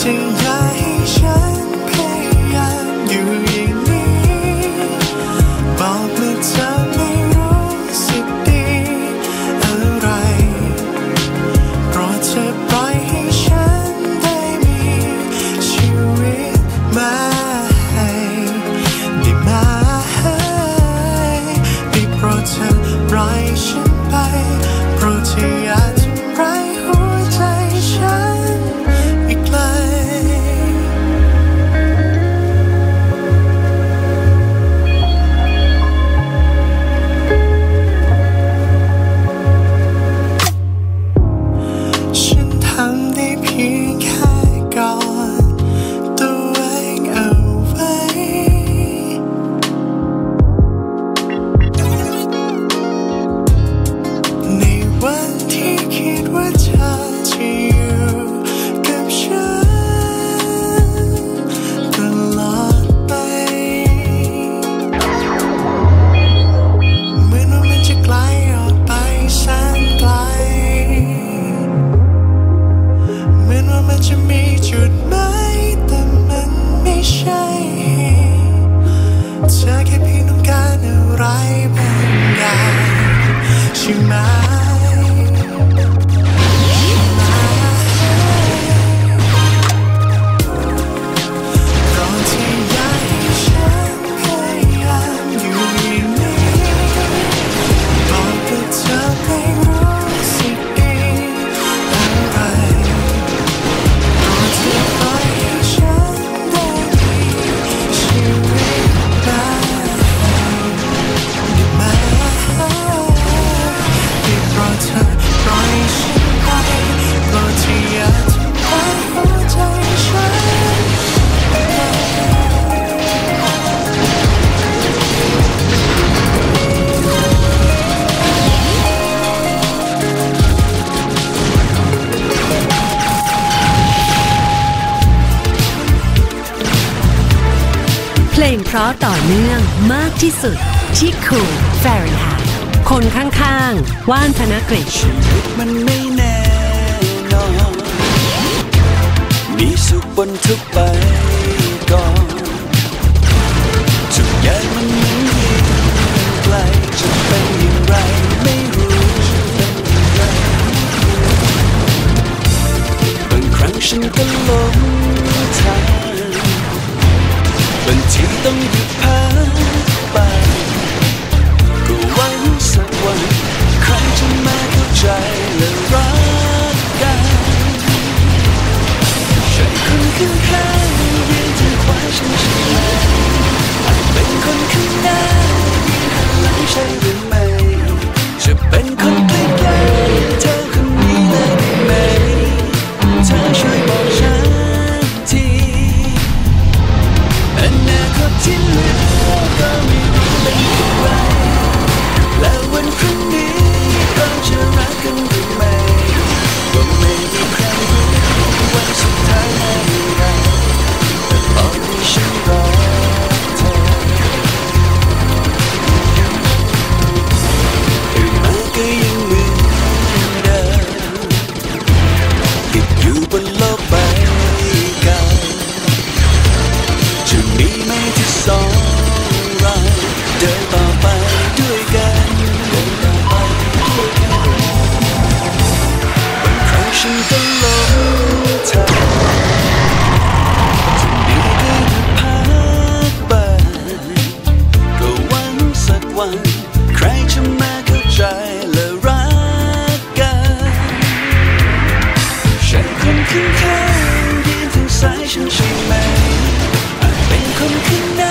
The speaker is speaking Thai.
อย่าให้ฉันพยายามอยู่อย่างนี้บอกเมื่อเธอไม่รู้สึกดีอะไรโปรดเธอปล่อยให้ฉันได้มีชีวิตใหม่ได้ไหมได้โปรดเธอปล่อยฉันไปโปรดเธออย่าทำร้ายหัวใจฉันอีกเลยฉันทำได้เพียงแค่กอดตัวเองเอาไว้ในวันที่คิดว่าเธอจะอยู่กับฉันตลอดไปเหมือนว่ามันจะไกลออกไปแสนไกลเหมือนว่ามันจะมีจุดหมายแต่มันไม่ใช่เธอแค่เพียงต้องการอะไรบางอย่างใช่ไหมเพราะที่อยากให้ฉันพยายามอยู่อย่างนี้บอกกับเธอไม่รู้สึกดีอะไรโปรดเธอปล่อยให้ฉันได้มีชีวิตใหม่ได้ไหมได้โปรดเธอปล่อยฉันไปโปรดเธออย่าทำร้ายหัวใจฉันเพลงเพราะต่อเนื่องมากที่สุดที่คูลแฟรนไฮต์คนข้างๆว่านธนกฤษชีวิตมันไม่แน่นอนมีสุขบนทุกไปก่อนทุกอย่างมันเหมือนยิ่งไกลจะเป็นอย่างไรไม่รู้บางครั้งฉันก็หลงทางบางทีต้องหยุดพักไปก็หวังสักวันใครจะมาเข้าใจและรักกันใช่คนข้างๆยืนถือขวาฉันใช่ไหมอาจเป็นคนข้างหน้ายืนหันหลังใช่หรือไม่จะเป็นคนใกล้ๆเธอคนนี้เลยได้ไหมเธอช่วยบอกฉันทีอนาคตที่เหลือก็ไม่รู้เป็นอย่างไรและวันพรุ่งนี้เราจะรักกันหรือไม่ก็ไม่มีใครรู้วันสุดท้ายมาเมื่อไรแต่ตอนนี้ฉันรอเธอตื่นมาก็ยังเหมือนเดิมติดอยู่บนโลกใบเก่าจะมีไหมที่สองเราเดินต่อไปด้วยกันเดินต่อไปด้วยกันบางครั้งฉันก็หลงทางจะดีก็หยุดพักไปก็หวังสักวันใครจะมาเข้าใจและรักกันใช่คนข้างๆยืนทางซ้ายฉันใช่ไหมอาจเป็นคนข้างหน้า